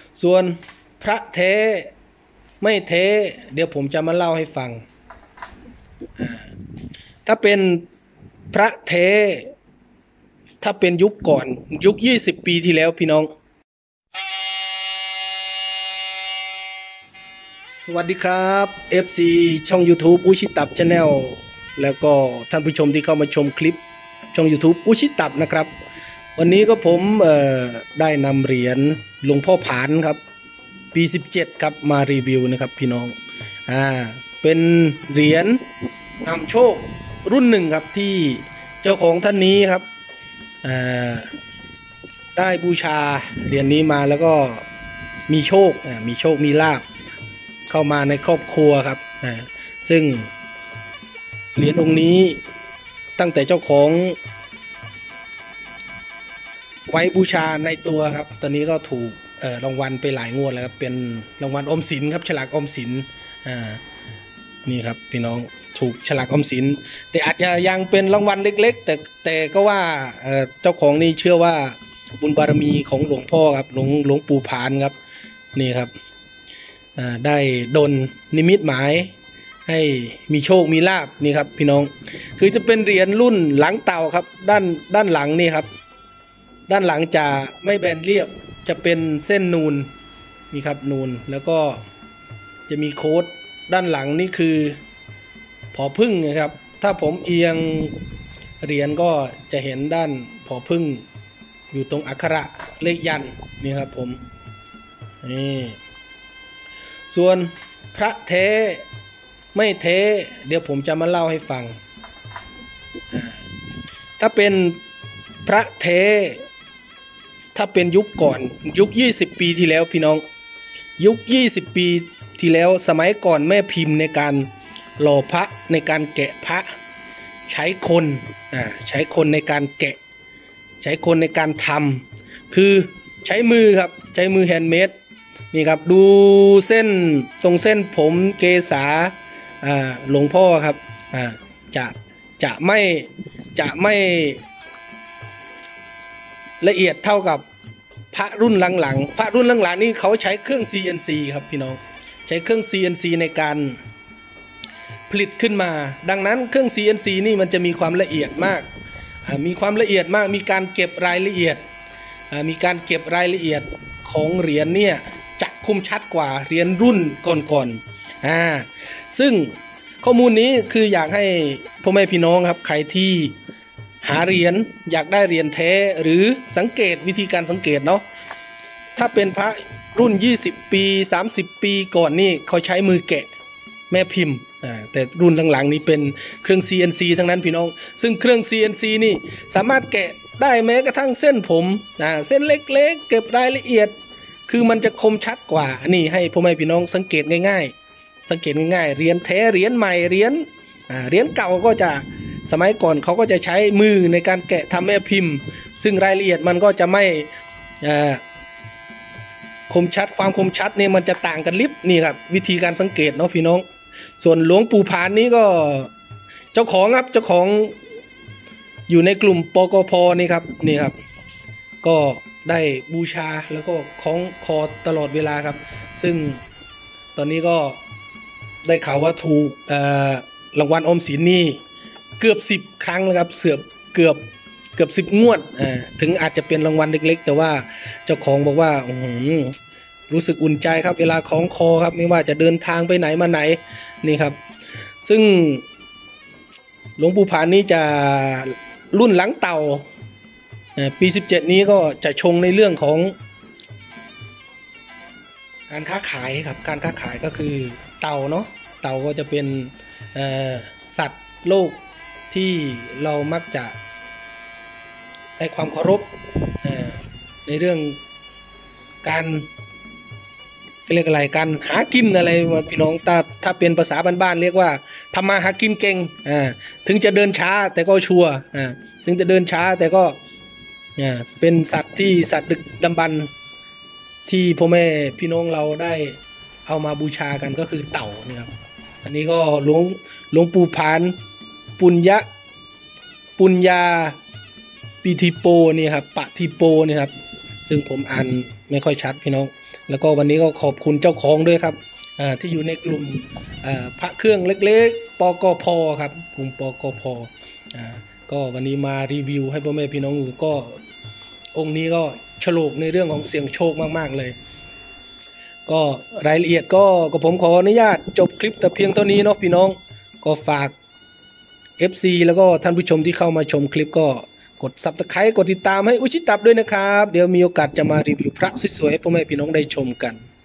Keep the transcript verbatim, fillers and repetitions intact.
ส่วนพระเทไม่เทเดี๋ยวผมจะมาเล่าให้ฟังถ้าเป็นพระเทถ้าเป็นยุคก่อนยุคยี่สิบปีที่แล้วพี่น้องสวัสดีครับ เอฟ ซี ช่อง YouTube อุชิตับ Channel แล้วก็ท่านผู้ชมที่เข้ามาชมคลิปช่อง YouTube อุชิตับนะครับวันนี้ก็ผมเอ่อได้นำเหรียญหลวงพ่อผานครับปีสิบเจ็ดครับมารีวิวนะครับพี่น้องอ่าเป็นเหรียญนำโชครุ่นหนึ่งครับที่เจ้าของท่านนี้ครับอ่าได้บูชาเหรียญนี้มาแล้วก็มีโชคอ่ามีโชคมีลาภเข้ามาในครอบครัวครับอ่าซึ่งเหรียญองค์นี้ตั้งแต่เจ้าของไว้บูชาในตัวครับตอนนี้ก็ถูกเอ่อรางวัลไปหลายงวดแล้วครับเป็นรางวัลออมสินครับฉลากออมสินอ่านี่ครับพี่น้องถูกฉลากออมสินแต่อาจจะยังเป็นรางวัลเล็กๆแต่แต่ก็ว่าเอ่อเจ้าของนี่เชื่อว่าบุญบารมีของหลวงพ่อครับหลวงหลวงปู่ผานครับนี่ครับอ่าได้ดลนิมิตหมายให้มีโชคมีลาภนี่ครับพี่น้องคือจะเป็นเหรียญรุ่นหลังเต่าครับด้านด้านหลังนี่ครับด้านหลังจะไม่แบนเรียบจะเป็นเส้นนูนนี่ครับนูนแล้วก็จะมีโค้ดด้านหลังนี่คือผอพึ่งนะครับถ้าผมเอียงเหรียญก็จะเห็นด้านผอพึ่งอยู่ตรงอักขระเลขยันนี่ครับผมนี่ส่วนพระเทไม่เทเดี๋ยวผมจะมาเล่าให้ฟังถ้าเป็นพระเทถ้าเป็นยุคก่อนยุคยี่สิบปีที่แล้วพี่น้องยุคยี่สิบปีที่แล้วสมัยก่อนแม่พิมพ์ในการหล่อพระในการแกะพระใช้คนอ่าใช้คนในการแกะใช้คนในการทำคือใช้มือครับใช้มือแฮนด์เมดนี่ครับดูเส้นตรงเส้นผมเกษาอ่าหลวงพ่อครับอ่าจะจะไม่จะไม่ละเอียดเท่ากับพระรุ่นหลังๆพระรุ่นหลังๆนี่เขาใช้เครื่อง ซี เอ็น ซี ครับพี่น้องใช้เครื่อง ซี เอ็น ซี ในการผลิตขึ้นมาดังนั้นเครื่อง ซี เอ็น ซี นี่มันจะมีความละเอียดมากมีความละเอียดมากมีการเก็บรายละเอียดมีการเก็บรายละเอียดของเหรียญเนี่ยจะคมชัดกว่าเหรียญรุ่นก่อนๆอ่าซึ่งข้อมูลนี้คืออยากให้พ่อแม่พี่น้องครับใครที่หาเหรียญอยากได้เหรียญแท้หรือสังเกตวิธีการสังเกตเนาะถ้าเป็นพระรุ่นยี่สิบปีสามสิบปีก่อนนี่เขาใช้มือแกะแม่พิมพ์อ่าแต่รุ่นหลังๆนี้เป็นเครื่อง ซี เอ็น ซี ทั้งนั้นพี่น้องซึ่งเครื่อง ซี เอ็น ซี นี่สามารถแกะได้แม้กระทั่งเส้นผมอ่าเส้นเล็กๆเก็บรายละเอียดคือมันจะคมชัดกว่านี่ให้พ่อแม่พี่น้องสังเกตง่ายๆสังเกตง่ายๆเหรียญแท้เหรียญใหม่เหรียญอ่าเหรียญเก่าก็จะสมัยก่อนเขาก็จะใช้มือในการแกะทำแม่พิมพ์ซึ่งรายละเอียดมันก็จะไม่คมชัดความคมชัดเนี่ยมันจะต่างกันลิบนี่ครับวิธีการสังเกตเนาะพี่น้องส่วนหลวงปู่ผานนี้ก็เจ้าของครับเจ้าของอยู่ในกลุ่มปกพ.นี่ครับนี่ครับก็ได้บูชาแล้วก็คล้องคอตลอดเวลาครับซึ่งตอนนี้ก็ได้ข่าวว่าถูกรางวัลออมสินนี่เกือบสิบครั้งแล้วครับเสือบเกือบเกือบสิบงวดอ่าถึงอาจจะเป็นรางวัลเล็กๆแต่ว่าเจ้าของบอกว่าอืมรู้สึกอุ่นใจครับเวลาคล้องคอครับไม่ว่าจะเดินทางไปไหนมาไหนนี่ครับซึ่งหลวงปู่ผานนี้จะรุ่นหลังเต่าปีสิบเจ็ดนี้ก็จะชงในเรื่องของการค้าขายครับการค้าขายก็คือเต่าเนาะเต่าก็จะเป็นสัตว์โลกที่เรามักจะให้ความเคารพในเรื่องการเรียกอะไรการหากินอะไรพี่น้องถ้าถ้าเป็นภาษาบ้านๆเรียกว่าทำมาหากินเก่งถึงจะเดินช้าแต่ก็ชัวร์ถึงจะเดินช้าแต่ก็เป็นสัตว์ที่สัตว์ดึกดำบรรพ์ที่พ่อแม่พี่น้องเราได้เอามาบูชากันก็คือเต่านี่ครับอันนี้ก็หลวงหลวงปู่ผานปุญญะปุญญาปิธิโปนี่ครับปฏิโปนี่ครับซึ่งผมอ่านไม่ค่อยชัดพี่น้องแล้วก็วันนี้ก็ขอบคุณเจ้าของด้วยครับที่อยู่ในกลุ่มพระเครื่องเล็กๆปกพครับกลุ่มปกพก็วันนี้มารีวิวให้พ่อแม่พี่น้องดูก็องค์นี้ก็โฉลกในเรื่องของเสียงโชคมากๆเลยก็รายละเอียดก็ก็ผมขออนุญาตจบคลิปแต่เพียงเท่านี้เนาะพี่น้องก็ฝาก เอฟ ซี แล้วก็ท่านผู้ชมที่เข้ามาชมคลิปก็กด ซับสไครบ์ กดติดตามให้อุชิตับด้วยนะครับเดี๋ยวมีโอกาสจะมารีวิวพระสวยๆให้พ่อแม่พี่น้องได้ชมกัน